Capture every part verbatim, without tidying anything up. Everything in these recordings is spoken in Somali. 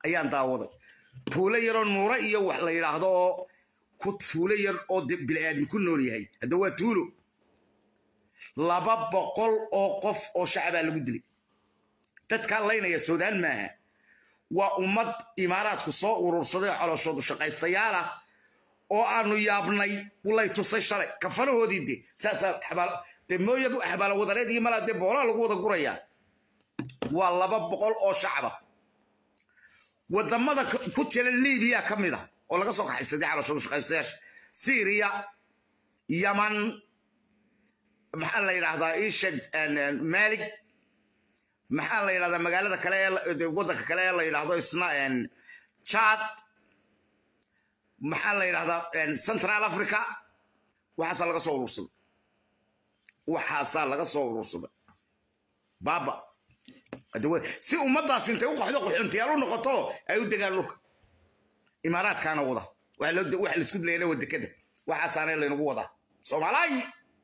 ayaan daawaday tuulo yar oo nuura iyo wax la yiraahdo ku tuulo yar oo bilaadan ku nool yahay hada waa tuulo laba boqol oo qof oo shacab lagu dilay dadka laynaya Suudaan maaha waa ummad imaaraadku soo urursaday calooshoodu shaqaystayaal ah oo aanu yaabnay walay tusay shalay kafarahoodii saasa xabaal de mooyab xabaal wadareedii mala de boola lagu wada guraya waa laba boqol oo shacab wadamada ku jira Liibiya kamida oo laga soo qaxaysaday calooshoodu shaqaystayaasha Syria Yemen maxaa la yiraahdaa Ishaq Malik maxaa la yiraahdaa magaalada kale ee wadanka kale la yiraahdo isna een Chad maxaa la yiraahdaa Central Africa waxa laga soo urursaday waxa laga soo urursaday baba adoo si ummadaas intay u qaxdo qaxoontiyaal u noqoto ay u degaan lug imaaraadkana wada waxa loo wax la isku leeyahay wadakada waxa saanay leeynagu wada Soomaaliya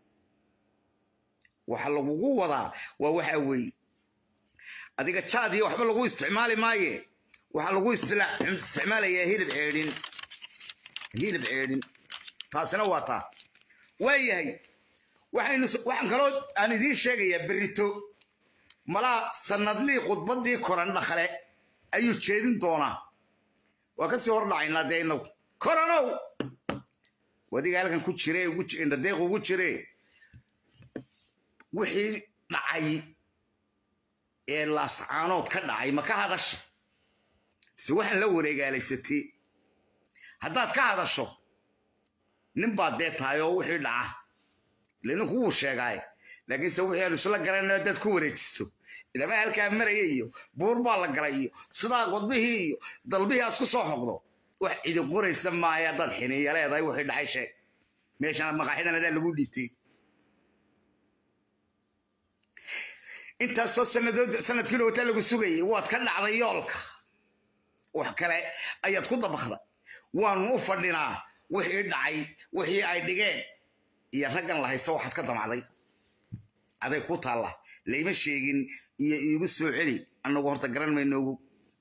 waxa lagu wada waa waxa weey adiga Chad iyo waxba lagu isticmaali maaye waxa lagu isticmaalayaa hilib ceedin hilib ceedin taasina waa taa waayahay waxaynu waxan kale aan idin sheegayaa berito mala sanadlii khudbadii koran dhakhale ayuu jeedin doonaa waa ka soo hordhacaynaa deeyno koranow wadiga halkan ku jiray ugu inda deeq ugu jiray wixii dhacay ee laascaanood ka dhacay ma ka hadasho si waxan la wareegaalaysatay haddaad ka hadasho nin baad deetahay oo wixii dhaca leena ku sheegay laakiin se wixii aanu isla garanay dad ku wareejiso ilaa halka marayay iyo buur baa la galay iyo sidaa qodbihii iyo dalbihii asku soo xoqdo wax idin qoraysa maaya dad xiniya leedahay wixii dhacay shay meeshan maqaaxidana lagu dhiibtay انت سو سند سند كيلو وتا لو سوغاي واد ka dhacday yoolka wax kale ayaad ku dabaqda waan u fadhinaa wixii dhacay wixii ay dhigeen iyo raggan la haysto waxaad ka damacday aday ku taala leeyma sheegin iyo iigu soo celi anagu horta garan mayno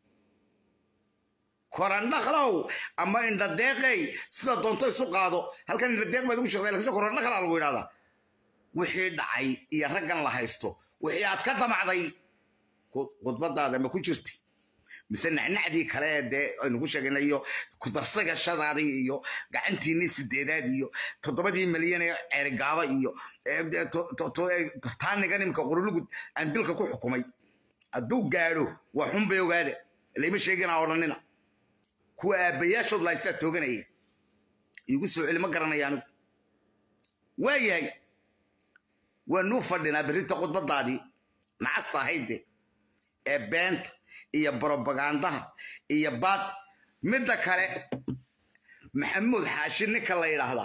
koran dhakhlow ama inda deeqay sida doonto isu qaado halkan inda deeq baad ugu shaqeeyay laakiin koran dhakhla lagu yiraahdaa wixii dhacay iyo raggan la haysto wixii aad ka damacday khudbadaada ma ku jirtay mise nacnacdii kale ee aynu ku sheeganayo ku darsaga shadaadii iyo gacantiinii sideedaad iyo toddobadii milyan ee ceergaaba iyo taaniga nimka qurulugud aan dilka ku xukumay hadduu gaadho waa xun bay ogaade leema sheegina odhanina kuwa aabayaashood la istaa tooganaya igu soo celi ma garanayaan waayahay وانو فدنا بريتا خطبدادي نعستا هيدي ee beent iyo propaganda iyo baad midda kale maxamuud xaashi ninka la yiraahdo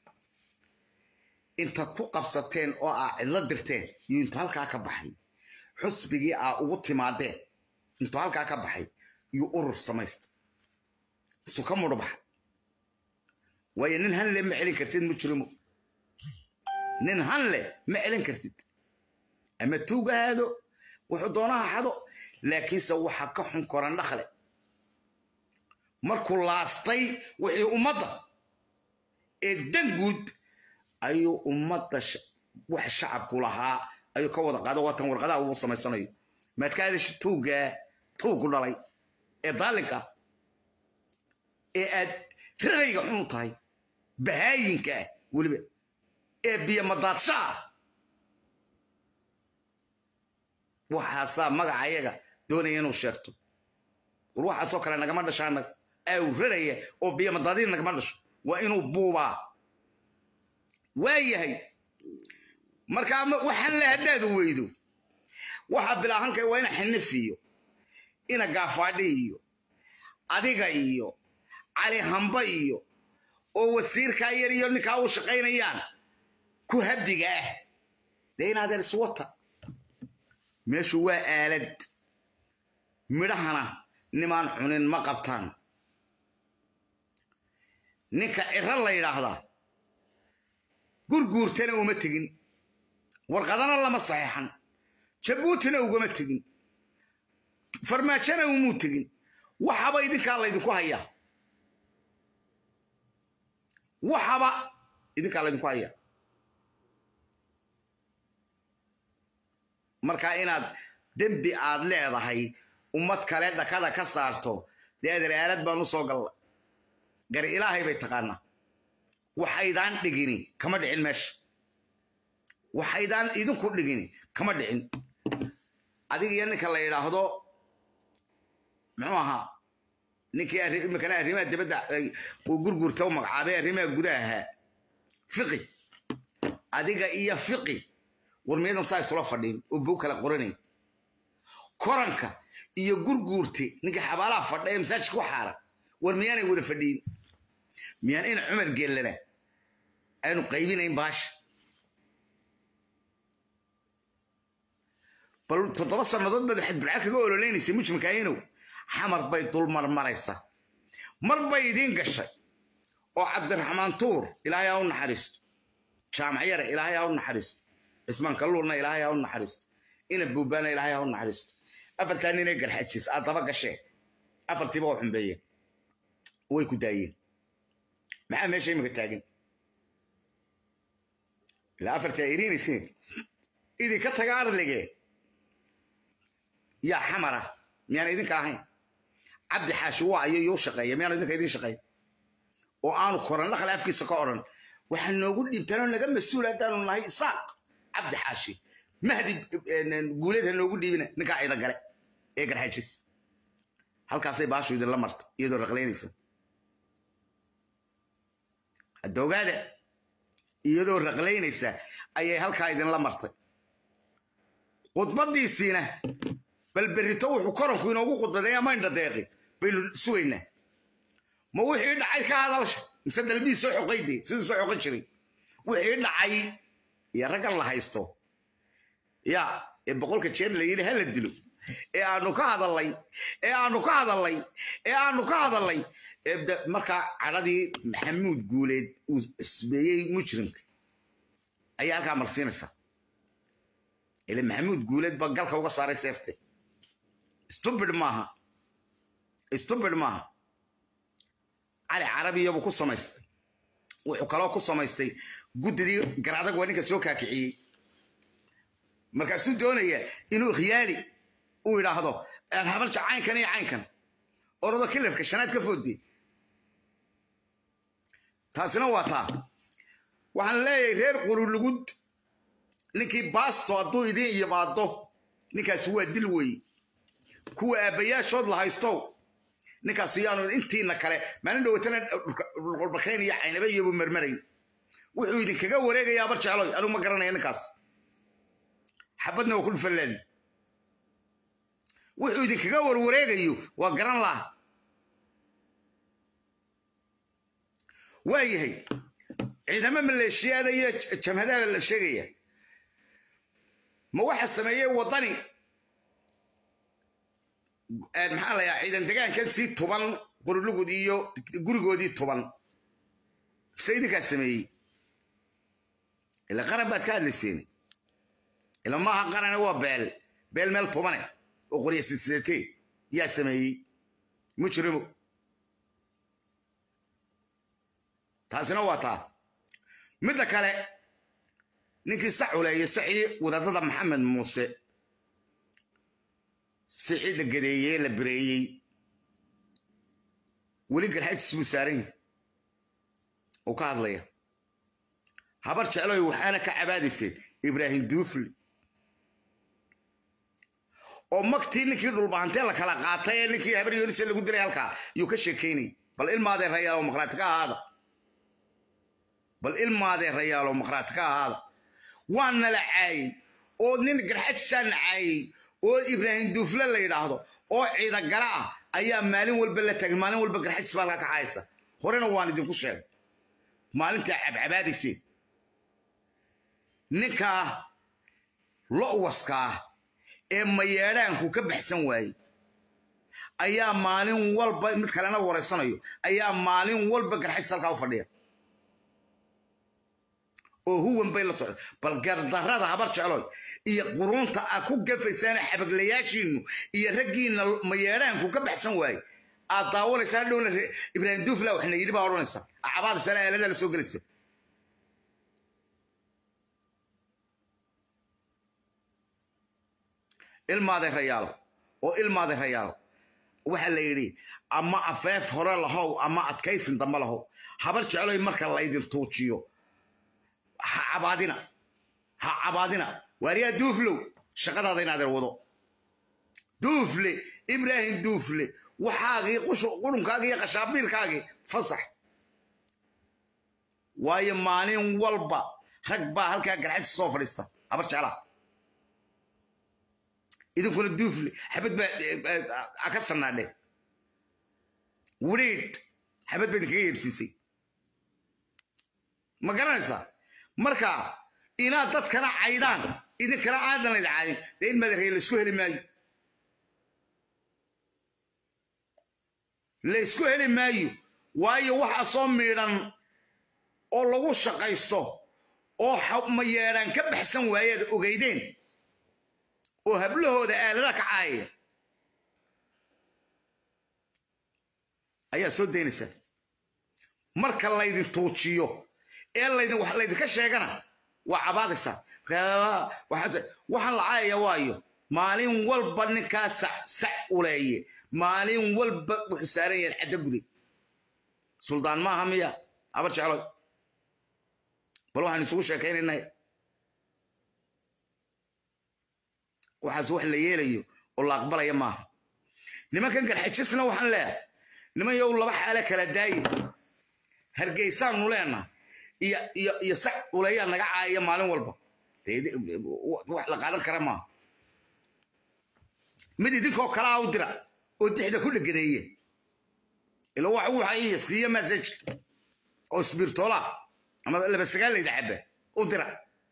intaad ku qabsateen oo aa cidla dirteen iyo inta halka ka baxay xusbigii aa ugu timaadeen inta halka ka baxay iyo urur samayst soo ka mudbax way nin han le ma celin kartid mujrimo nin hanle ma celin kartid ama tuugaado wuxuu doonaha xado laakiin se waxa ka xun koran dhakhle markuu laastay wixii ummadda ee danguud ayuu ummadda wax shacabku lahaa ayuu ka wada qaado watan warqadaha uu samaysanayo maadkaadish tuuga tuugu dhalay ee daalinka ee aad rayga xun tahay bahaayinka waliba biya madaadsha waxa saa magacayaga doonaya inuu sheegto waxa soo kale nagama dhashaan ay raraya oo biya madaadin nagama dhasho waa inuu buuba waayahay marka waxan la hadaad weydo waxa bilaahanka waa in xinifiyo ina gaafaadhiyo adiga iyo cali hamba iyo oo wasiirka yar iyo ninka uu shaqeynayaan ku hadiga ah deena dal swata meeshu waa aalad midhahana nimaan cunin ma qabtaan ninka ciran la yiraahdo gurguurtana uma tagin warqadana lama saxiixan jabuutina ugama tagin farmaajana uma tagin waxaba idinka la idinku haya waxaba idinka la idinku haya marka inaad dembi aad leedahay ummad kale dhakada ka saarto deedaraalad baan u soo galay gar ilaahay bay taqaana waxaydaan dhigini kama dhicin meesha waxaydaan idinku dhigini kama dhicin adiga iyo ninka la yiraahdo muxuu ahaa ninkii imikana arrimaha dibadda uu gurgurta u magacaabay arrimaha gudaha fiqi adiga iyo fiqi warmeedan saa isla fadhiin oo buu kala qoranay koranka iyo gurgurti ninka xabaalaha fadhiya masaajidka waxaara warmeeyanay wada fadhiin miyaan in Umar geelana aynu qaybinayn baash bal toddoba sanadood bad xid bilaa kaga ololeynaysa mujrimkaayino xamar bay dul marmaraysa mar bay idin gashay oo Cabdiraxmaan Tuur ilaahay aa u naxariisto jaamaciyada ilaahay aa u naxariisto ismaan kalluuna ilaahay aa u naxariisto ina buubana ilaahay aa u naxariisto afartan inay garxajis aad daba gashay afartiiba oo xumbeeyeen way ku daayeen maxaa meesha imika taagan la afarta irinaysiin idin ka tagaar lege يا حمرة ميان إذن كاهين عبد حاشوا يو شقية ميان إذن كاهين شقية وأنا كورن لخل أفكي سكورن وحن نقول يبتلون لقى مسؤول أنتن الله إساق عبد حاشي مهدي قولتها نقول ديبنا نكاح إذا قال إيه قال حاجس هل كاسي باشو يدر لمرت يدر رغلين يسن الدو قال يدر رغلين يسن أي هل كا إذن لمرت قطبت دي السينة بل بريتو وكرم كوينو وقود بدايا ما يندى داقي بين سوينا ما وحيد عاي كهذا لش مسد البي سوحو قيدي سيد سوحو قيشري وحيد عاي يا رجل الله هيستو يا بقولك تشير لي هل الدلو يا أنو كهذا الله يا أنو كهذا الله يا أنو كهذا الله ابدأ مركا عرضي محمود قوليد وسبيي مجرمك أيها الكامل سينسا اللي محمود قوليد بقالك وقصاري سيفتي استبد معها استبد معها على عربي يبو كو سمايستي وحو كلو كو سمايستي قد دي قرادك وانيكا سو كاكعي مركاسو دونيا انو خيالي او يراهدو ان هبلش عين كان يا عين كان اوردا كلفك شناد كفودي تاسنا واتا waxaan leeyahay reer qurulugud ninkii baasto haduu idin yimaado ninkaas waa dil weey kuwa aabayaashood la haysto ninkaas yaanu intiina kale maalin dhawatana qolbakeen iyo aynaba iyo marmaray wuxuu idin kaga wareegayaa bar jecloy anu ma garanayo ninkaas xabadna waa ku dhufalaadi wuxuu idin kaga warwareegayo waa garan laha waayahay ciidama maleeshiyada iyo jamhadaha la sheegaya ma waxa sameeyay wadani maxaa la yaa ciidan deegaankan si toban qurulugud iyo gurigoodii toban sayidka sameeyay ila qaran baad ka hadlaysiin ila ma qaran waa beel beel meel toban oo qoriya siddeed yaa sameeyay mujrimo taasina waa taa mid kale ninkii saxuleeyay saxii wadadada maxamed muuse saxii la gadeeyay la bireeyay wali garxaj ismu saarin oo ka hadlaya habar jeclay waxaana ka cabaadisay ibraahim duufli oo magtii ninkii dhulbaantay la kala qaatay ninkii habar yoonise lagu diray halka iyo ka sheekeynay bal ilmaade rayaal oo maqraadka ahaada bal ilmaade rayaal oo maqraadka ahaada وانا لعاي او نين قرحك سان عاي او ابراهيم دوفله لا يراهدو او عيدا غرا ايا مالين والبا تاغ مالين والبا قرحك سبالك كعايسه هورنا وان idin ku sheeg maalinta abcabaadisi ninka loo waska ee mayeeraanku ka baxsan waayay ayaa maalin walba mid kalena wareysanayo ayaa maalin walba qarxis halka u fadhiya oo huwan bay la soo bal gardarada habar jecloy iyo qurunta a ku gafaysana xabaglayaashiinu iyo ragiina mayeeraanku ka baxsan waayay أطاول يسألون إبراهيم دوفلا وإحنا يجيبها ورنسا عباد سنة لنا لسوق لسه الماضي ريال والماضي ريال وحلا يري أما أفاف هرا له أما أتكيس ندم له حبرش على المركز الله يدين توتشيو عبادنا عبادنا وريا دوفلو شغل هذين هذا الوضوء دوفلي إبراهيم دوفلي وحاجي قشو قولون كاجي قشابير كاجي فصح واي مالين والبا ركبا هلكا قرعت الصوف لسه حبرش على إذا كنت دوفلي حبيت أكسرنا عليه وريد حبيت بدك إيه بسيسي ما قرنسا مركا إنا تذكر عيدان إذا كرا عادنا يدعي لين ما دري السكوهري مايو السكوهري مايو وايو waxa soo miiran oo lagu shaqaysto oo xubma yeeran ka baxsan waayad ogeydeen oo hablahooda aalada ka caayay ayaa soo deynaysa marka la idin tuujiyo ee la idin wax la idin ka sheegana waa cabaadaysa waxa waxa la caayay waayo maalin walba ninka sac sac uleeye maalin walba wuxuu saaran yahay cadaguday suldaan ma hamiya aba jeclo bal waxaan isugu sheekaynaynaa waxaas wax la yeelayo oo la aqbalaya maaha nimankan garxajisna waxaan leeyahay niman yow laba xaale kala daayi hargeysaan u leenaa iyo iyo iyo sac uleeya naga caayay maalin walba wax la qaadan kara maaha mid idinkoo kala u dira oo dixda ku dhagadeeyay ila waxa uu hayay siiya message oo spiritola ama la basagaal ila xabba u dira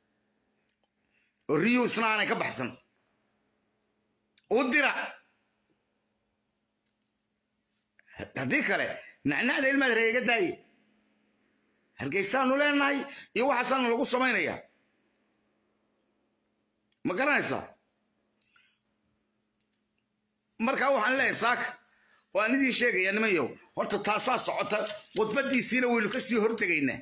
oo riyo isnaana ka baxsan u dira hadii kale nacnacda ilmaad reega daay hargeysaan u leenahay iyo waxa san lagu sameeynaya ma garanaysaa marka waxaan leeyahay saak waan idin sheegaya nimayow horta taasaa socota khudbadiisiina waynu ka sii hortegaynaa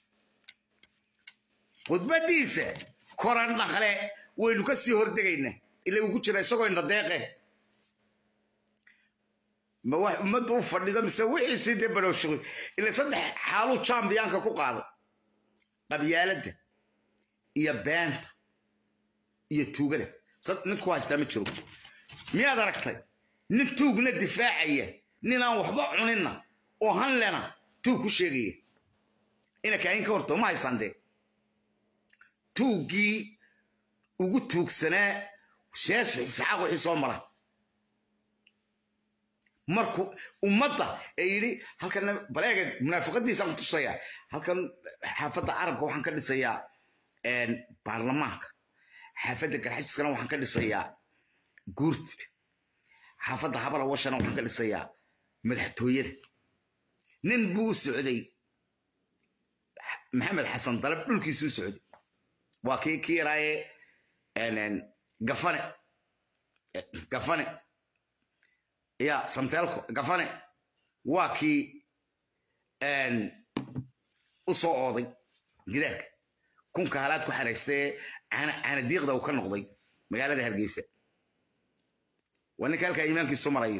khudbadiisa koran dhaqle waynu ka sii hortegaynaa ilaa uu ku jira isagoo indha deeqe ma wax ummaddu u fadhida mise wixii sii dee barowshiqi ilaa saddex xaaluu champiyanka ku qaaday qabyaaladda iyo beenta iyo tuugada ninku haystaa ma jiro miyaad aragtay nin tuugna difaacaya nin aan waxba cunina oo hanlena tuug ku sheegaya ina kaahin ka horto ma haysan dee tuugii ugu tuugsanaa sheesh isxaaq wixii soo mara markuu ummadda ay yidhi halkan baleega munaafiqadiisaan ku tusayaa halkan xaafadda carabka waxaan ka dhisayaa baarlamaanka xaafadda garxajiskana waxaan ka dhisayaa guurtida xaafadda habala washana waxaan ka dhisayaa madaxtooyada nin buu socday maxamed xasan dalab dhulkiisuu socday waa kii kii yaraaye gafane gafane ya samteelko gafane waa kii u soo ooday gidaarka kunka halaad ku xaraystee caana diiqda uu ka noqday magaalada hargeysa waa ninka halkaa iimaankiisu marayo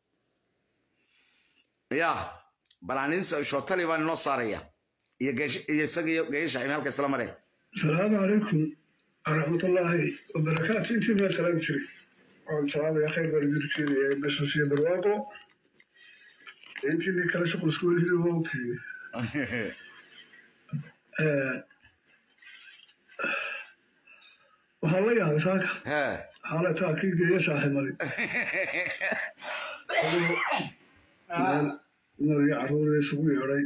ya balaaninsa shootali baan inoo saaraya iyo isagiyo geesha imaamka isla mareen asalaamu calaykum waraxmatullaahi wabarakaatu intii baa salaam jiray waxaan salaamaya khayr baan idin jeedaya basuusiya barwaaqo intii kala shuqul isku welhili waa ogtihiin waxaan la yaabay saaka xaalataa kii geeyasha ahay mari mariyo caruuree isugu yeedhay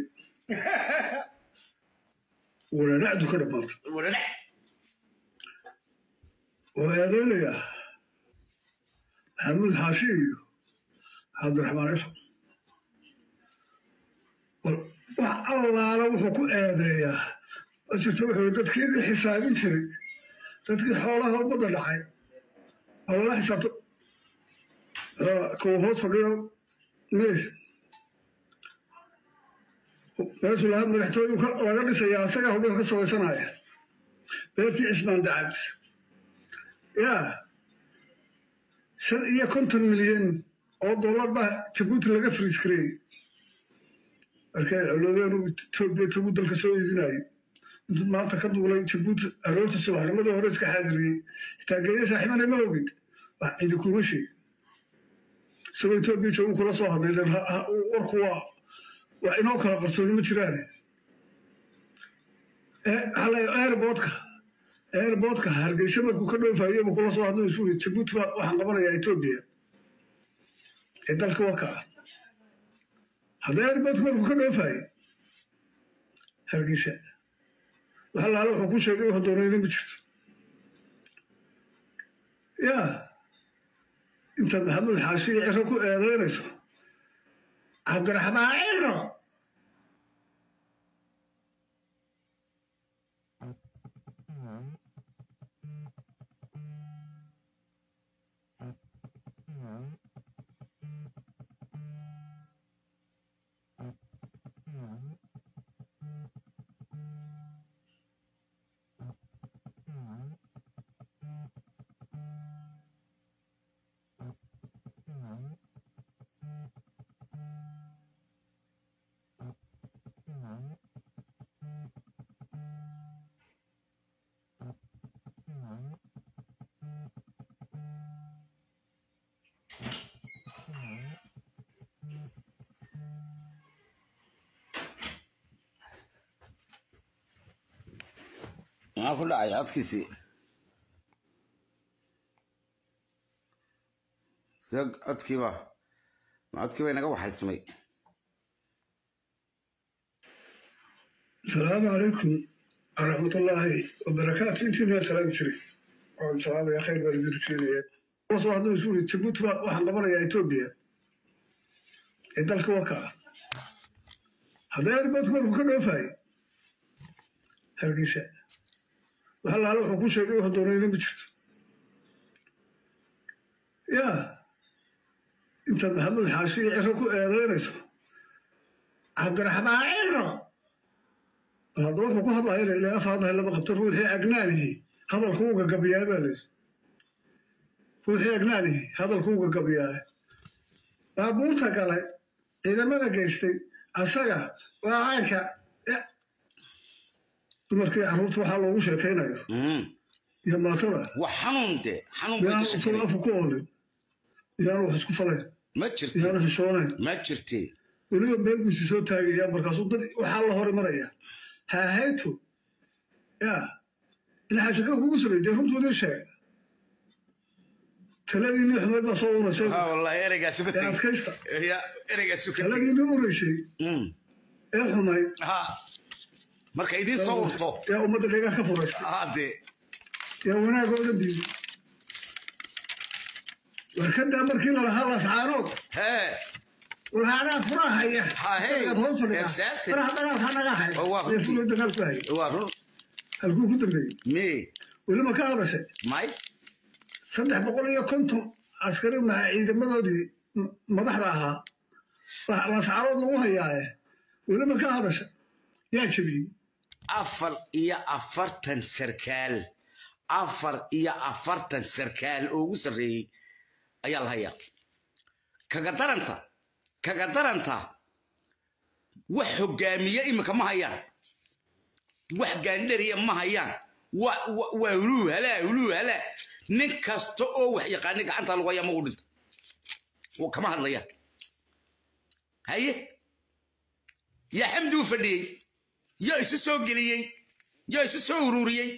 wadhanacdu ka dhammaatay waa eedeynayaa maxamuud xaashi iyo cabdiraxmaan cisco wax allaala wuxuu ku eedeeyaa ma jirto wuxuu dadkii idin xisaabin jiray dadkii xoolaha ummadda dhacay oo lala xisaabto kuwa hoos fadhiyo ليه meeshu lahaa madaxtooyu laga dhisayaa asagaa hubin ka samaysanaya beertii cismaan dacad yaa shan iyo konton milyan oo dollar baa jabuuti laga friis gareeyey markay coloobeen uu Itoobiya tagu dalka soo iibinayay intuu maanta ka duulay jabuuti aroorta subaxnimadii hore iska xaadiriyey taageeya saaxiibana ma ogid wax cidi kuma sheeg soo Itoobiya joogu kula soo hadleen warku waa waa inoo kala qarsooni ma jiraan ee hala airportka airportka hargeysa markuu ka dhoofayo ma kula soo hadlo isugu Djibouti waxaan qabanayaa Itoobiya ee dalka waka hada airportka markuu ka dhoofayo hargeysa waxa la wuxuu ku sheegay wax doonayna ma jirto ya inta maxamed xaashi ciro ku eedeynayso عبد الرحمن عيرو ما كل عيات كيسي سق أتكيبا ما أتكيبا ينقى واحد اسمي السلام عليكم ورحمة الله وبركاته انتي من السلام شري والسلام يا خير بردير شيري وصل واحد يسولي تشبوت واحد قبر يا إثيوبيا يدلك وكا هذا يربط مركو كله فاي هرقيسة وهلا هلا حكو شيء وهدورين بجد يا انت محمد حاشي عركو ايدينيسو عبد الرحمن عيرو هذا وحكو هذا هيلا الى افضل هلا بقبت روحي اقناني هذا الكوكا قبيا بالس روحي اقناني هذا الكوكا قبيا بابورتا قال اذا ما لقيتي اسغا وعايكا dumarkii carruurta waxaa loogu sheekaynayo iyo maatada wax xanuun de xanuun bay isku afu ku oolin iyaan wax isku falay ma jirtay iyaan xishoonay ma jirtay weliba meel buu soo taagaya markaasuu dad waxaa la hor maraya ha hayto ya in xashaqo kugu soo dhigay runtoodii sheeg taladiini xumad baa soo urashay ha wallahi ereyga sukatay ya ereyga sukatay taladiini urashay ee xumay ha marka idin soo urto yaa ummadda dhaga ka furaysa hade yaa wanaagooda diido warkada markii la lahaa lascaanood hee walhaanaa furaha haya ha hey hoos fadhiya faraha dagaalka naga haya ee fulo dagaalku haya waa run halkuu ku dambeeyey me weliba ka hadashay may saddex boqol iyo konton askari maca ciidamadoodii madaxda ahaa lascaanood lagu hayaaye weliba ka hadashay yaa jabiyey afar iyo afartan sarkaal afar iyo afartan sarkaal oo ugu sarreeyey ayaa la hayaa kaga daranta kaga daranta wax hogaamiye imika ma hayaan wax gaandhariya ma hayaan waa uluu halaa uluu halaa nin kasta oo wax yaqaani gacanta lagu hayaa magu dhinta kama hadlayaan haye yaa xamdi u fadhiyey yaa isu soo geliyey yaa isu soo ururiyey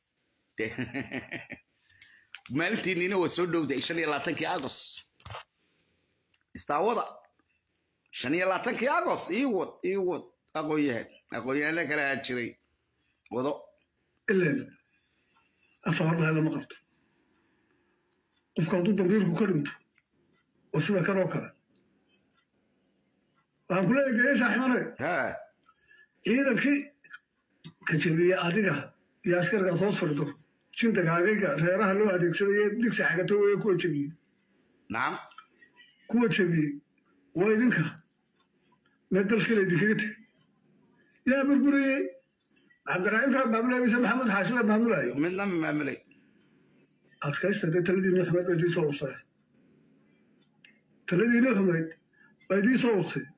maalintiinina waa soo dhowday shan iyo labaatankii agos istaawada shan iyo labaatankii agos ii wad ii wad aqoonyahan aqoonyahanna kala haa jiray wado ileen afaardaha lama qabto qofka hadduu dambiirku ka dhinto oo sida kan oo kale waxaan kula egeeyey saaxiibane ciidankii ka jabiya adiga iyo askarigaad hoos fadhido jindagaagayga reeraha loo adeegsadaya digsi xagato weye kuwa jabiyey nacam kuwa jabiyey وإذنك ندل خلي دكتور يا بربري عبد الرحيم كان معمول بيسمى محمد حاشم معمول أيه من لم معملي أتكلم تدي تلدي نحمد بدي صوصه تلدي نحمد بدي صوصه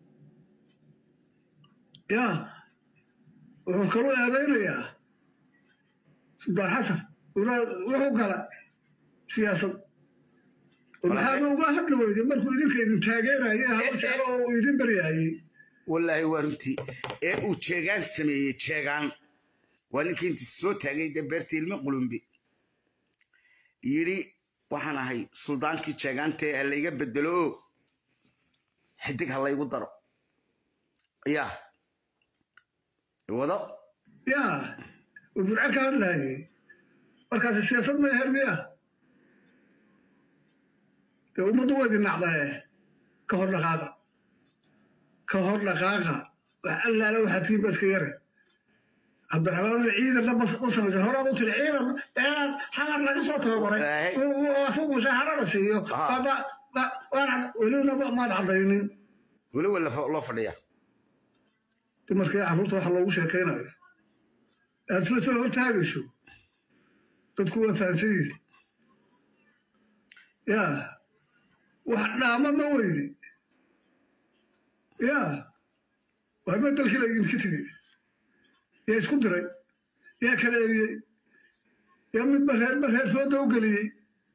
يا وكلوا يا ذينا يا سلطان حسن ولا وحو قال سياسة ومحامي وقاهد له إذن مركو إذن كإذن تاقينا يا هل شعروا إذن برياي والله ورنتي إيه وشيغان سمي شيغان ولكن انت الصوت تاقي دبرتي المقلوم بي يري waxaan ahay suldaankii jeegante ee la iga bedelo xidig hal igu daro ya wado ya وبرعك هذا markaas siyaasad ma hermiya de umadu way dinacday ka hor dhaqaaqa ka hor dhaqaaqa alla la waxa tiin bas ka yare abdurrahman ciidan la bas qosay horadu tilciidan ee xamar laga soo tababaray oo asagu shaharada siiyo baba wana waliina ma dhacdaynin wali wala loo fadhiya markii carruurta waxa loogu sheekeynayo aad la soo hortaagayso dadku waa fahansiis ya wax dhaama ma weydi ya waa ma dalkii la idinka tegay yaa isku diray yaa kala eriyey yaa mid bareer bareer fooda u geliyey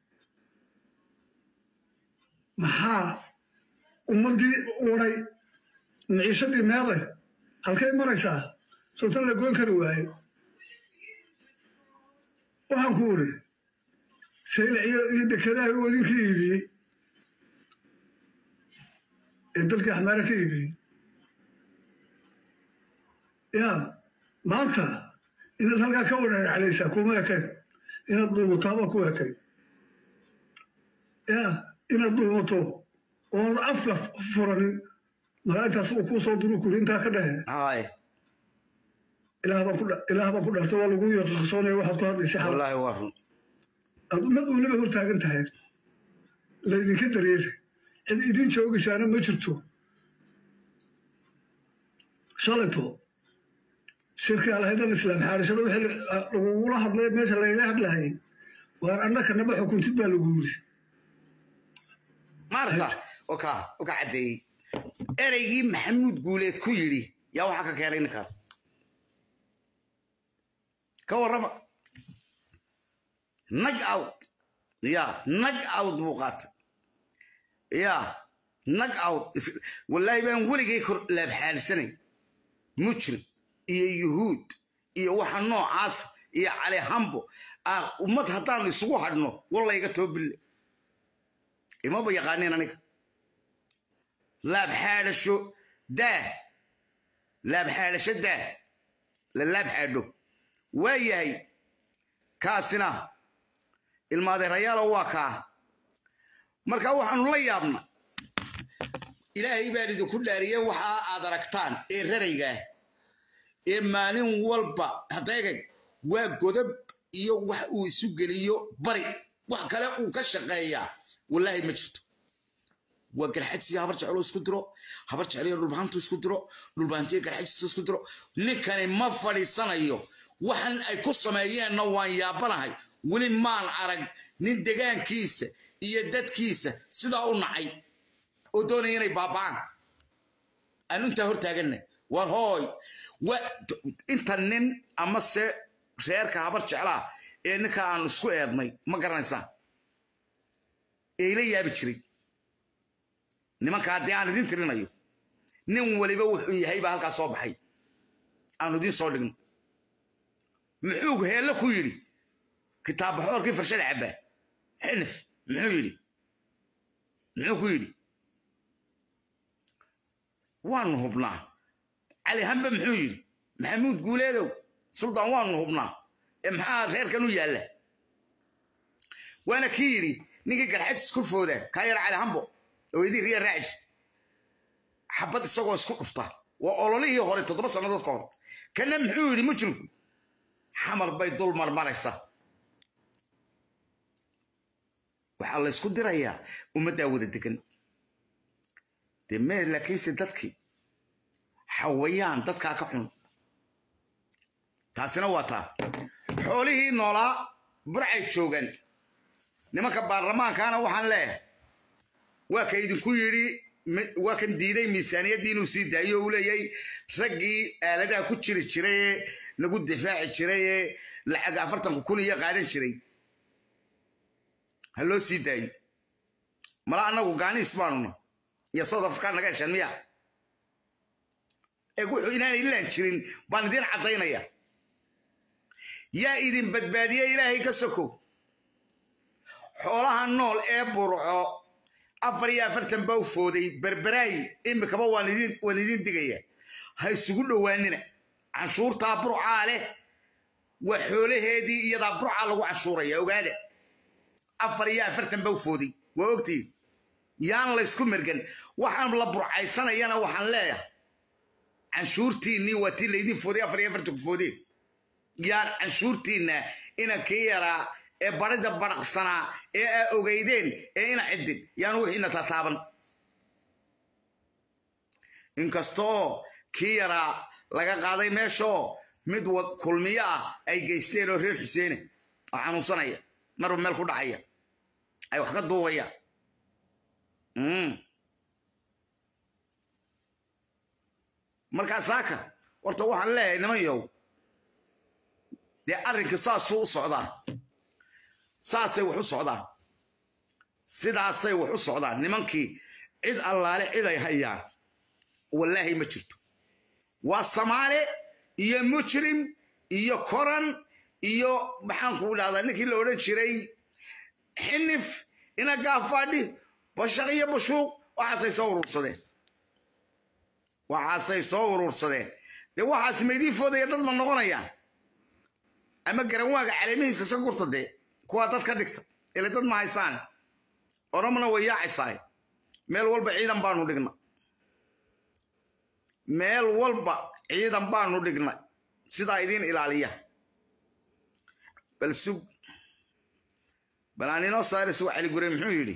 maxaa ummaddii uray maciishadii meeday halkay maraysaa sootan la goyn kari waaye waxaan ku uri saylac iyo dekedaha uu idinka iibiyey ee dalkii axmaare ka iibiyey ya maanta inaad halkaa ka wadhaadhaclaysaa kuma ekayn inaad dhuumato ku ekayn ya inaad dhuumato oon afka furanin malaa'igtaas uu kuu soo duruu kuri intaa ka dhehe ilaah baan ku dharta waa lagu yaqaqsoonaya waxaad ku hadlaysa wallaahi waa run aad ummad uunaba hor taagan tahay laydinka dareer cid idin joogaysaana ma jirto shalayto shirka alhaydan islaam xaarishada wixii lagugula hadlay meesha lagaga hadlayay waar annaka naba xukuntid baa lagu yiri marka oka oka cadeeyey ereygii maxamuud guuleed ku yidhi yaa waxaa ka keenay ninkaan ka warrama nag out ya nag out buu qaatay ya nag out wallaahi baan weligay kor laab xaalisanay mujrim iyo yuhuud iyo waxa noocaas iyo cali hambo ah ummad haddaan isugu hadhno wallayga toobille imaba yaqaaneen aniga laab xaadasho daa laab xaadasho daa la laab xaadho waayahay kaasina ilmaadeerayaalo waa kaa marka waxaanu la yaabna ilaahay baan idinku dhaariyey waxa aad aragtaan ee raraygaa ee maalin walba hadeegay waa godob iyo wax uu isu geliyo bari wax kale uu ka shaqeeyaa wallaahi ma jirto waa garxajsi habar jeclo isku diro habar jeclo dhulbaantu isku diro dhulbaantiye garxajsi isku diro ninkani ma fadhiisanayo waxan ay ku sameeyeenna waan yaabanahay weli maan arag nin degaankiisa iyo dadkiisa sidaa u nacay oo doonaya inay baaba'aan aan intaa hor taaganay war hooy inta nin ama se reerka habar jeclaa ee ninka aan isku eednay ma garanaysaa ee ila yaabi jiray nimanka haddii aan idin tirinayo nin waliba wuxuu yahay baa halkaa soo baxay aanu idin soo dhigno muxuu heelle ku yidhi kitaab baxoorkii farshada cabbaa xinif muxuu yidhi muxuu ku yidhi waanu hubnaa cali hambe muxuu yidhi maxamuud guuleedow suldaan waanu hubnaa ee maxaa reerkan u yaalla waana kii yidhi ninkii garxajis ku fooda kaa yar cali hambo oo idin riya raaci jirta xabad isagoo isku dhufta waa ololihii hore toddoba sannadood ka hor kana muxuu yidhi mujrimku xamar bay dul marmaraysaa waxaa la isku dirayaa ummaddaa wada degan دمير لكيس دتكي حويان دتكا كحن تاسنا واتا حوليه نولا برعي جوغان nimanka baarlamaankaana waxaan leeyahay waa ka idinku yiri waa kan diiday miisaaniyadii inuu sii daayo uu leeyahay raggii aaladaha ku jiri jiray lagu difaaci jiray lacag afartan kun iyo qaadan jiray ha loo sii daayo mala anagu gaani isbaanuna iyo South Africa naga shamiya ee wuxuu inaan ilaan jirin baan idin cadaynaya yaa idin badbaadiyay ilaahay ka soko xoolaha nool ee burco afar iyo afartan baa u fooday berberaay imikaba waan idin waan idin digaya ha isugu dhawaanina canshuurta burca leh wa xoolaheedii iyada burca lagu cashuuraya ogaada afar iyo afartan baa u fooday waa ogtiin yaan la isku mirgan waxaan la burcaysanayana waxaan leeyahay canshuurtiinii waa tii laydin fooday afar iyo afartan ku fooday yaan canshuurtiina ina ka yaraa ee barida baraqsana ee ogeydeen ee ina cidin yaan wixiina tataaban inkastoo kii yaraa laga qaaday meesho mid kulmiya ah ay geysteen oo reer Xuseen oo xanuunsanaya marba meel ku dhacaya ay wax ka duubaya mm marka saaka horta waxaan leeyahay nimayow dee arrinka saas u socdaa saasay wax u socdaan sidaasay wax u socdaan nimankii cid allaale cid ay hayaan wallaahi ma jirto waa Soomaali iyo mujrim iyo koran iyo maxaan ku dhahdaa ninkii la oran jiray xinif ina gaafadhi bashaqiyo bushuuq waxaasay soo urursadeen waxaasay soo urursadeen dee waxaas meydii foodaya dad ma noqonayaan ama garanwaaga caleemihiisa sa gurtadee kuwa dad ka dhigta ila dad ma haysaan oromna way yaacaysaa meel walba ciidan baanu dhignaa meel walba ciidan baanu dhignaa sida idin ilaaliya bal sug balaanino saare suu cali gure muxuu yiri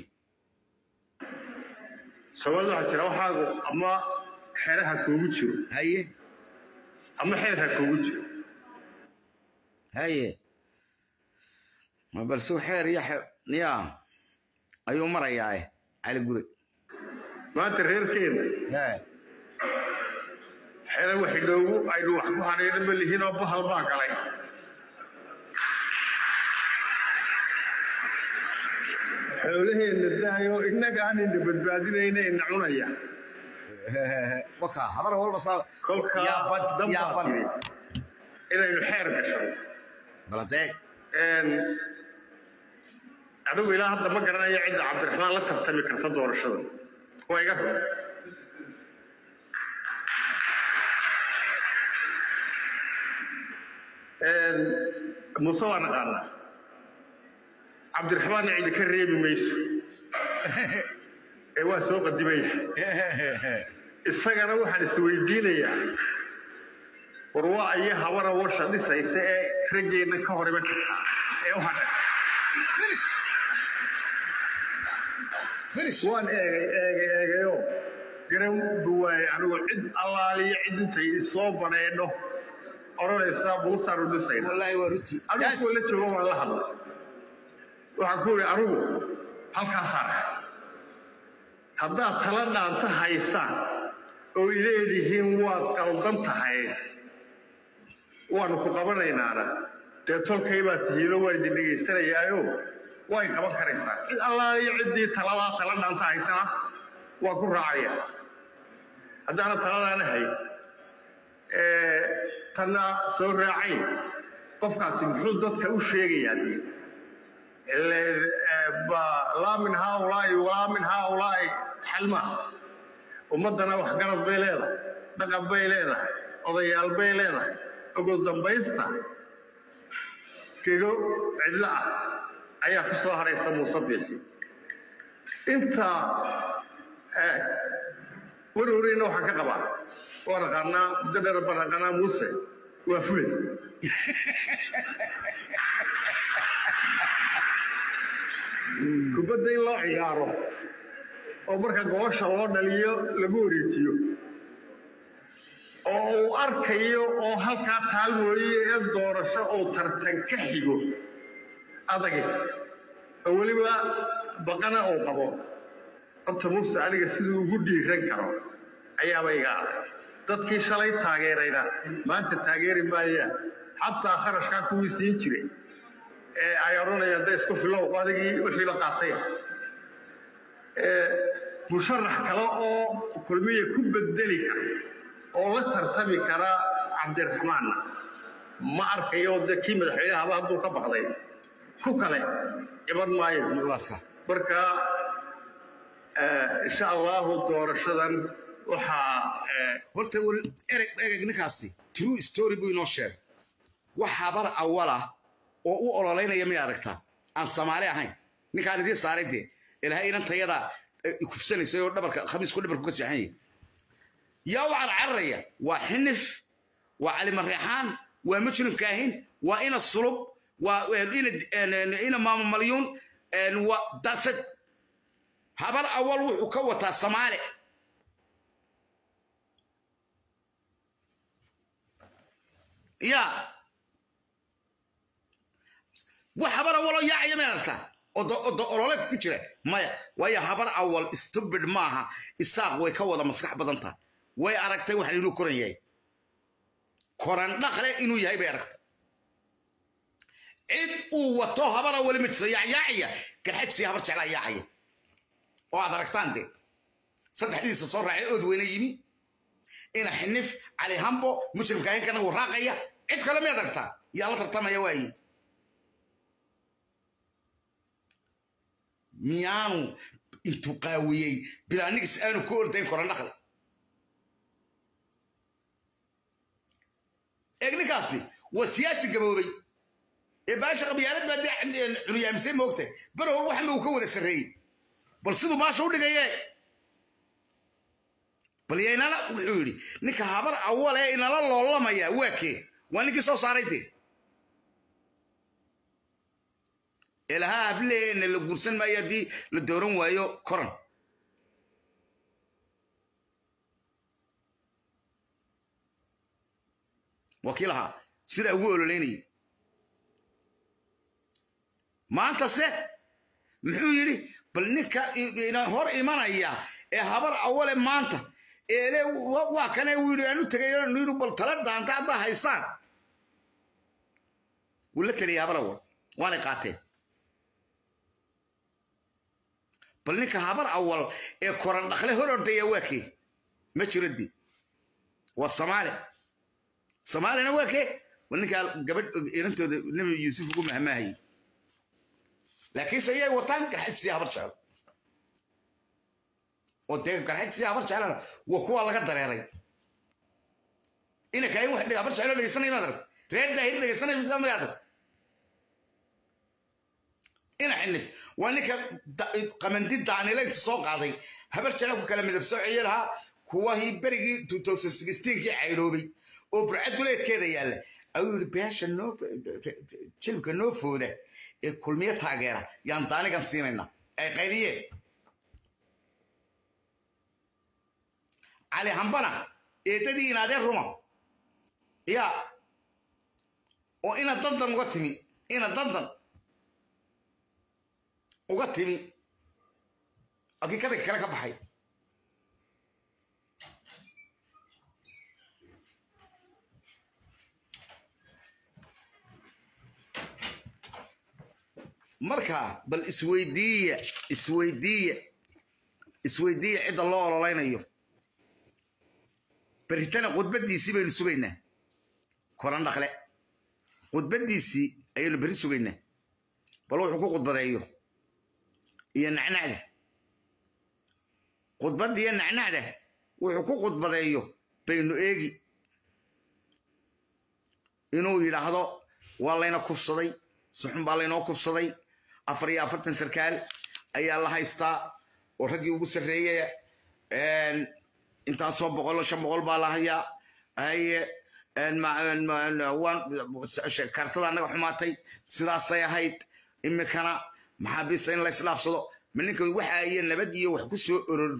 sababta jira waxaagu ama xeeraha kuugu jiro haye ama xeeraha kuugu jiro haye ما بلسو حير يا يا أيوة مرة يا على قولي ما تغير كين ها حير واحد لو أيلو حكوا عليه لما اللي هنا بحال باق عليه حوله الدايو إنك عن اللي بدبادين هنا إنعونا يا وكا حبر هو البصار يا بد يا بد إلى الحير كشر بلدك أدو إلى هذا ما قرنا يعد عبد الرحمن لا تهتم كرت دور الشغل هو يقفل مصور قالنا عبد الرحمن يعد كريم ميسو إيوا سوق الدمية السجن واحد السويدين يا وروا أيها ورا ورشة لسه يسأ رجينا كهرباء إيوا هذا فينش فينش وان إيه إيه إيه يو قرن دواي أنا وعد الله لي عد أنت يصوب أنا إنه أروح يصاب وصار ودسين والله ورتي أنا أقول لك شو الله هذا وأقول أروح هل كسر هذا ثلاثة أنت هايسان وإليه هو قلبنا هاي وأنا كقبلنا ينارا تقول كيف تهيلو ورد اللي يصير يايو واي كمان كريسا الله يعدي ثلاثة ثلاثة أنت هايسان وأقول راعية هذا أنا ثلاثة أنا هاي تنا سور راعي قف قاسم حدود كوشيء يعني لا من هؤلاء ولا من هؤلاء حلمة ومدنا وحقرب بيلنا نقب بيلنا وضيال بيلنا أقول دمبيستا كيلو عدلاء أيها كسوها رئيس مصبيحي انت ورورين وحكا قبا ورقنا بدنا ربنا موسى وفلت كبدي الله عياره oo marka goosha loo dhaliyo lagu wareejiyo oo uu arkayo oo halkaa taal mooye ee doorasho oo tartan ka xigo adag oo weliba baqana oo qabo horta muuse aniga siduu ugu dhiiran karo ayaaba iga adag dadkii shalay taageerayna maanta taageeri maayaan xataa kharashkaa kuwii siin jiray ee ay odhanayaan da isku filow adigii wixii la qaatay musharax kale oo kulmiye ku bedeli kara oo la tartami kara cabdiraxmaanna ma arkayo de kii madaxweynahaba hadduu ka baqday ku kale iban maayo marka insha allahu doorashadan waxaa horta ereg ereg ninkaasi true story buu inoo sheegay wax habar awala oo u ololeynaya ma aragtaa aan Soomaali ahayn ninkaan idin saaray de ilaahay inaan tayada kufsanayso oo dhabarka khamiis ku dhabarku ka saxay yaa waxa carraya waa xinif waa cali marixaan waa majnun kaahin waa ina sulub waa ina ina maama malyuun waa dasad habar awal wuxuu ka wataa Soomaali يا وحبر أول يا عيا مالتا أو أو أولك كتير مايا ويا حبر أول استبد معها الساق ويكوّل مسح بدنتا ويا أركته وحلينو كورن ياي كورن دخله إنه ياي بيركت عد ووطه حبر أول متسيا يا عيا كرحت سي حبر شعلا يا عيا وهذا ركتان دي صدق حديث صور عود وين يمي إن حنف على همبو مجرم كاين كان وراقية عد كلام يدرتا يا الله ترتم يا واي ميانو انتو قاويي بلا نقص أنا كوردين كورن دخل إجني كاسي وسياسي قبوبي إباش قبيلات بدي عند عريان مسين موقته برو واحد وكود السرية بل صدق ما شو اللي جاي بل يانا لا وحوري نك هابر أول إن الله الله ما يا وكي وانك سو صاريتي إلها قبله إن الجرسن ما يدي للدورون وياه كرن وكيلها سيدا أقول ليني ما أنت سه محوري بل نك إن هور إيمان إياه هابر أول ما أنت إيه وا كان يقول أنو تغير نيرو بالثلاث دانتا هذا هيسان ولا كريه هابر أول وانا قاتل بل نك هابر أول إيه كورن دخله هرر دي واكي ما تردي والصومالي صومالي نواكي ونك قبل إنتو نبي يوسف قوم مهما هي لكن سيء وطن كحد سيء هابر شعب وديك كحد سيء هابر شعب وكوا الله قدر يا ري إنك أي واحد هابر شعب اللي يسني ما درت ريد ده اللي يسني مثل ما يدرت إنا حنف وانك قمندي دعني لك تسوق عادي هبرت لك كلام اللي بسوي عيالها كواهي بريجي ألفين وستة عشر كي عيلوبي وبرعد وليت كذا يلا أقول بياش النوف شلك النوف وده كل مية تاجرة ينطاني كان سيننا أي قليل على همبنا إتدي نادر روما يا وإنا ضدن وقتني إنا ضدن وقتني أكيد كذا كلا كبحي مركا بل إسويدية إسويدية إسويدية عند الله ولا لين أيوه بريتنا قد بدي يسيب السوينا كوران دخله قد بدي يسي أيه اللي بري سوينا بلو حقوق قد بدي أيوه ينعنع ده قد بدي ينعنع ده وحقوق قد بدي أيوه بينه إيجي إنه يلاحظه والله إنه كفصدي سحن بالله إنه كفصدي أفريا أفرتن سركال أي الله يستا ورجي وبسرية إن أنت أصاب بقول شم بقول بالله يا أي إن ما إن ما إن وان كارتلا أنا حماتي سلا سيا هيت إما كنا محابسين لا يسلاف صلوا منك وحى نبدي وحكسو أرر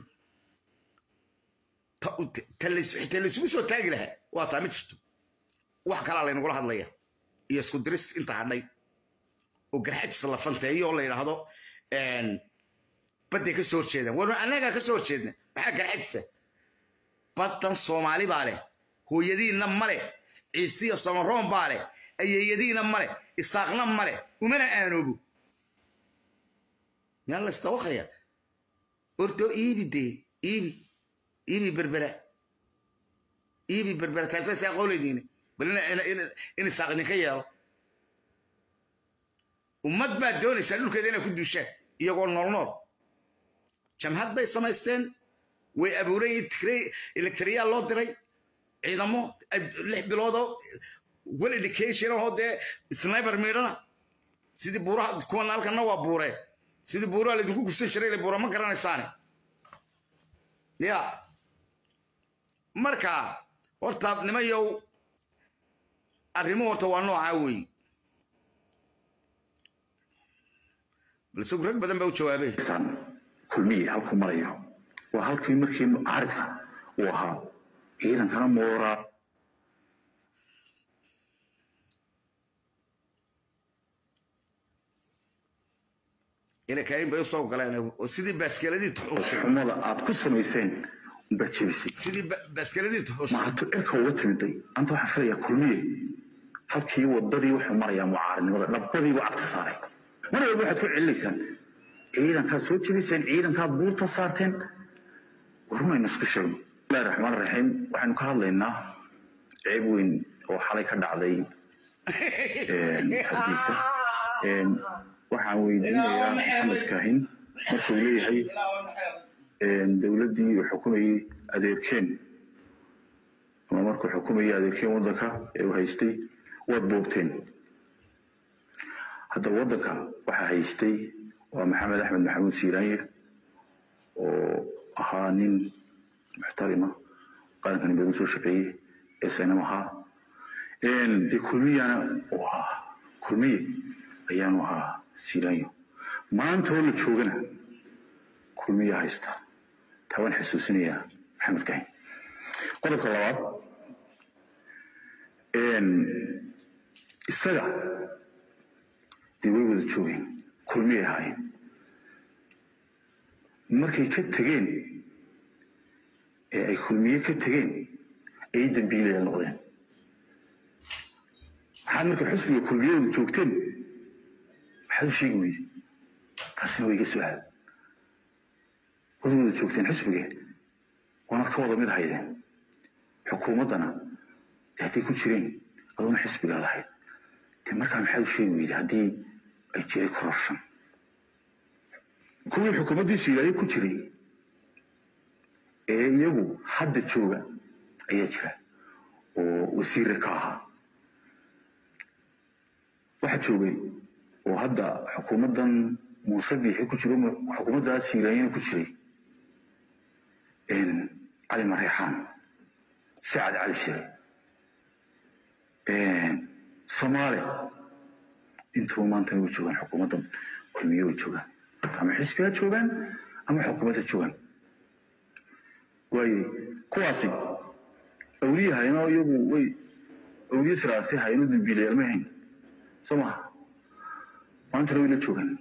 تلس تلس بس وتاجلها واطعمت شتو وحكى على نقول هذا ليه يسكت درس أنت علي وقرحت صلفنت هي والله إلى هذا إن بدي كسور شيء وأنا أنا كسور شيء بحق قرحت بدن صومالي بالي هو يدين نملي عيسى صمرون بالي أي يدين نملي إساقنا نملي ومن أنوبو يلا استوخيا أردو إيبي دي إيبي إيبي بربرة إيبي بربرة تاسع ساقولي ديني بلنا إن إن إن ساقني كيال ومد بعد دوني سألوا كذا أنا كنت وشة يقول نور نور كم هاد بي سماستين وأبوري تكري إلكتريا الله دري عظمه لح بلوده والإدكيشن هذا سنايبر ميرنا سيدي بورا تكون نالك نوا بورا سيدي بورا اللي تقول كسر شري بورا ما كرنا ساني يا مركا ورتا نميو الريمو ورتا وانو عاوي بس قرق بدن بيو جوابه سان كل مية هالكم مريم وهالكم مركي عارضها وها إذا كان مورا إلى كريم بيوصل كلامه وسيدي باسكالدي تحوش حموضة أتكسر ميسين بتشبسي سيدي باسكالدي تحوش ما هتأكل وتمدي أنت وحفرية كل مية هالكي وضدي وحمريا معارن ولا نبضي وعبت صاري مرة يبغى تفعل اللسان إذا كان سوتش بيسين إذا كان بورتا صارتين ورنا نسك شيء بسم الله الرحمن الرحيم وحن كهذا عيب وين وحالي كذا علي حديثة waxaan weydiinayaa maxamed kaahin markuu leeyahay dowladdii uu xukumayay adeerkeen ama markuu xukumayay adeerkeen waddanka ee uu haystay waad boobteen hadda waddanka waxaa haystay waa maxamed axmed maxamuud siiraanye oo ahaa nin muxtarima qarankan badan soo shaqeeyey ee sanam ahaa dee kulmiyana uu ahaa kulmiye ayaanu ahaa سيرانيو ما أنت ولا تشوفنا كل مية هيستا توان حسوسينيا محمد كاين قلبك الله إن السجع دي ويود تشوفين كل مية هاي مركي كتجين أي كل مية كتجين أي دبيلة النقدين حنك حسبي كل مية تشوفتين هذا شيء ويد كاسين ويجي سؤال وذو تشوفتين حسبك وانا كوضع ميد هايدين حكومتنا تهتي كتيرين أظن حسبك على هاي تمر كان هذا شيء ويد هدي أيجري كورشن كل الحكومة دي سيرة كتيرين إيه يبو حد تشوفه أيجري وسير كاها واحد شوفي وهذا حكومة موسبي هي كتير حكومة سيرين كتير إن علي مريحان سعد علي الشري إن صومالي أنتوا ما أنتوا تشوفون حكومة كل مية تشوفون أما حسبها تشوفون أما حكومة تشوفون وي كواسي أوليها هنا يبو وي أولي سراسي هاي ندم بيلي المهين سماه ما أنت لو يلتشوفن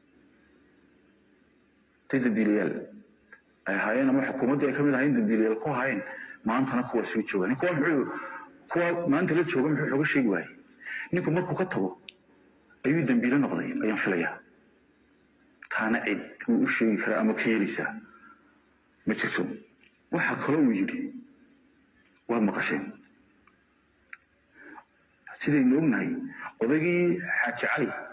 تدبيليال أي هاين ما حكومة دي كمل هاين دبيليال كو هاين ما أنت نكوا سويتشوفن كوا محو كوا ما أنت لتشوفن محو حاجة شيء واي نيكو مركو كتبوا أيو دبيلة نقضين أيام فليا كان عد وشيء كرا أما كيريسا ما تكتم وحكروا يجري ومقشين سيدي نقول هاي وذاكي حاج علي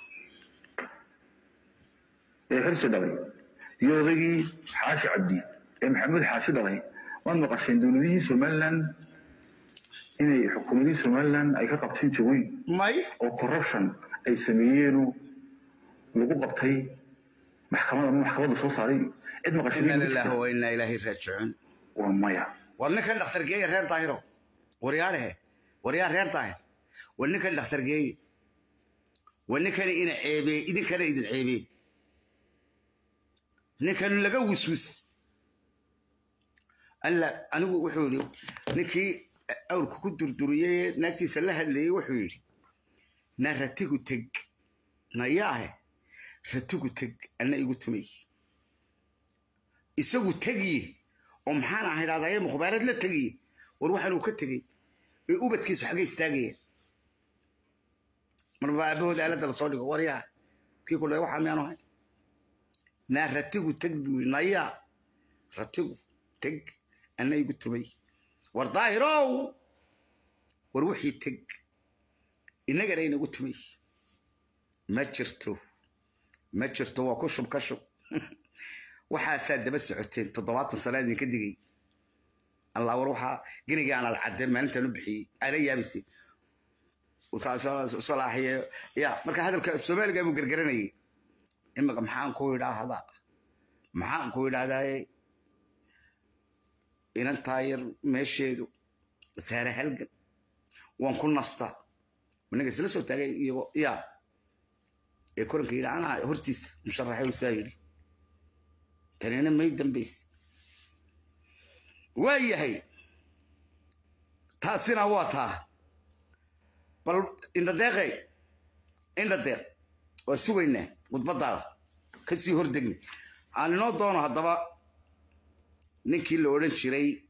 حرس دلي يوضي حاشي عبدي محمد حاشي دلي وأنا قشين دولدي سومالان إني حكومتي سومالان أي كقبتين شوين ماي أو كوربشن أي سميينو لقوا قبتي محكمة محكمة صوص علي إد ما قشين إنا لله وإنا إليه راجعون ومايا وأنا كان دكتور جاي غير طاهرو ورياله وريال غير طاهر وأنا كان دكتور جاي وأنا كان إنا عيبي إذا كان إذا عيبي ninkan laga wiswis alla anigu wuxuu yiri ninkii awrku ku durduriyay naagtiisa la hadlayay wuxuu yiri na ratigu tag na yaahe ratigu tag ana igu tumay isagu tagi oo maxaan ahay raadaye mukhbaarad la tagi war waxaan uu ka tagay ee ubadkiisu xagee istaagay marba aabahooda aalada la soo dhigo war yaa kii ku dhaay waxa miyaanu hay na ratigu tag buu na yaa ratigu tag ana igu tumay war daahirow war wixii tag inaga reeyna igu tumay ma jirto ma jirto waa ku shub ka shub waxa saadaba socoteen toddobaatan sanaad ka digay الله وروحها جنيجي أنا العدم ما أنت نبحي أنا يابسي وصلاح صلاحية يا مركز هذا السؤال جابوا قرقرني إما محان كويدا هذا محان كويدا هذا إن الطاير ماشي سعر حلق ونكون نستا من نجس لسه تاجي يا يكون كيدا أنا هرتيس مشرحي وسائل ترى أنا ما يدم بيس وياهي تاسينا واتا بل إن الدقي إن الدق وسوينا وتبطل كسي هردني أنا نوضون هذا نكي لورن شري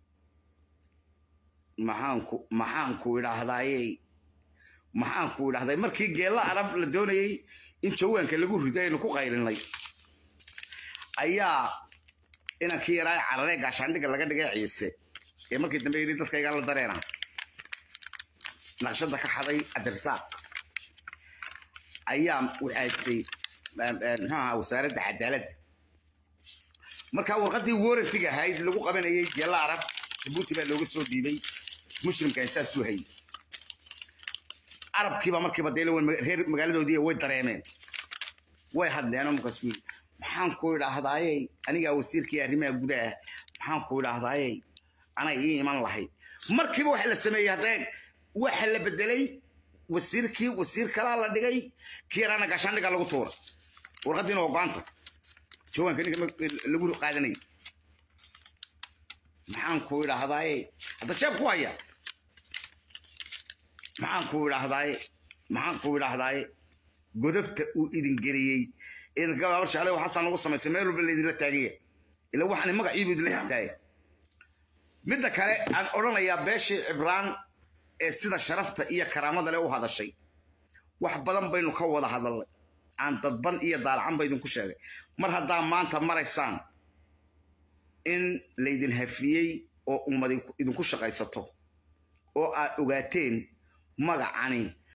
محانكو محانكو إلى هذاي محانكو إلى هذاي مركي جيلا عرب لدوني إن شوان كلجوا هداي نكو غيرن لي أيا إنا كيراي عرّيق عشان دقة لقى دقة عيسى إيه ما كنت بيجي تذكر قال درينا نقشة كحضي الدرساق أيام وعيتي ها وسارد عدالة مركا ورقتي وورد تجا هاي اللي هو قبنا يجي يلا عرب تبوتي بقى لوجو السعودي بي مسلم كان أساس سوهي عرب كيبا مركب بديله والغير مقالده دي وين دريمين واحد لأنه مكسور maxaan ku idhaahdaayay aniga wasiirkii arrimaha gudaha maxaan ku idhaahdaayay ana ii iman lahay markiiba waxa la sameeyay hadeen waxa la bedelay wasiirkii wasiir kala la dhigay kiirana gashandhiga lagu tuuro warqadiina oo go'aanta jooganka ninka lagu qaadanay maxaan ku idhaahdaayay hadda jeeb ku haya maxaan ku idhaahdaayay maxaan ku idhaahdaayay godobta uu idin geliyay إن قبل شهر وحصل نقص ما يسمونه بالذي لا تاجيه إلا واحد ما قيب يدل يستاهل من ذاك أن أورنا يا باشا عبران السيدة شرفت إياه كرامة له هذا الشيء واحد بدن بينه خوض هذا الله عن تضبن إياه دار عم بينه كل شيء مر هذا ما أنت مر إنسان إن ليدن هفيي أو أمدي إذا كل شيء قيسته أو أوقاتين ما عني